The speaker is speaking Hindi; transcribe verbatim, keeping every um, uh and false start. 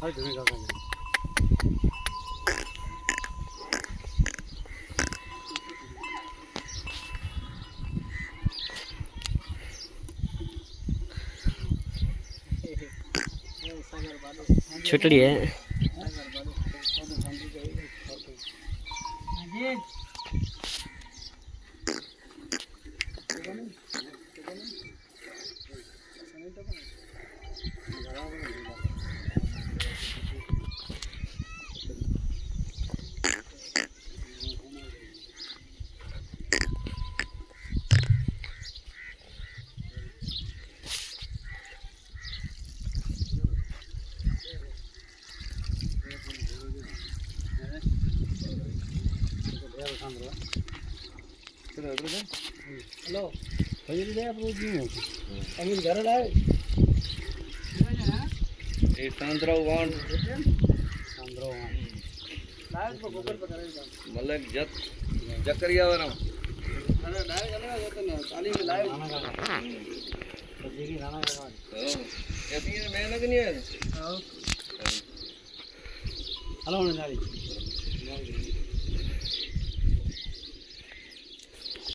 हर धुनी का काम छुटड़ी है हेलो भैया जी आप रोज नहीं हो अभी घर लाए ये सांद्रा वाण सांद्रा वाण लाइव को गूगल पर करेगा मलक जत जकरिया वाला अरे लाइव चलेगा जो तो ताली में लाइव गाना गा बजे की गाना गा ऐसी है मैं लगनी है हां हेलो नजारी